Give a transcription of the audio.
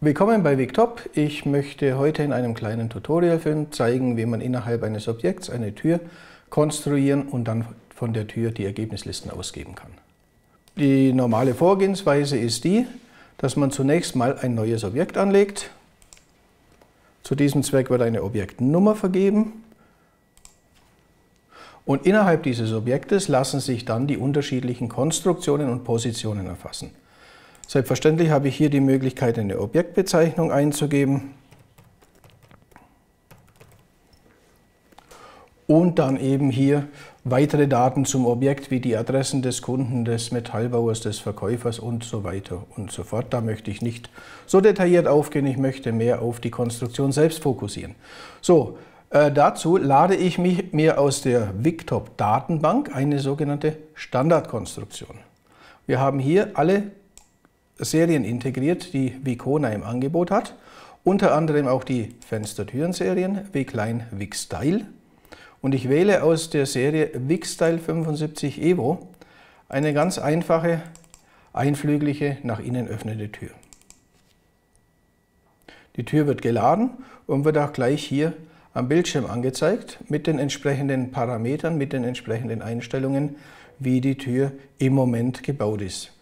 Willkommen bei Wigtop. Ich möchte heute in einem kleinen Tutorial zeigen, wie man innerhalb eines Objekts eine Tür konstruieren und dann von der Tür die Ergebnislisten ausgeben kann. Die normale Vorgehensweise ist die, dass man zunächst mal ein neues Objekt anlegt. Zu diesem Zweck wird eine Objektnummer vergeben. Und innerhalb dieses Objektes lassen sich dann die unterschiedlichen Konstruktionen und Positionen erfassen. Selbstverständlich habe ich hier die Möglichkeit, eine Objektbezeichnung einzugeben und dann eben hier weitere Daten zum Objekt wie die Adressen des Kunden, des Metallbauers, des Verkäufers und so weiter und so fort. Da möchte ich nicht so detailliert aufgehen, ich möchte mehr auf die Konstruktion selbst fokussieren. So, dazu lade ich mir aus der Wigtop-Datenbank eine sogenannte Standardkonstruktion. Wir haben hier alle Serien integriert, die Wicona im Angebot hat, unter anderem auch die Fenster-Türen-Serien, Wigline, Wigstyle. Und ich wähle aus der Serie Wigstyle 75 Evo eine ganz einfache, einflügelige, nach innen öffnende Tür. Die Tür wird geladen und wird auch gleich hier am Bildschirm angezeigt mit den entsprechenden Parametern, mit den entsprechenden Einstellungen, wie die Tür im Moment gebaut ist.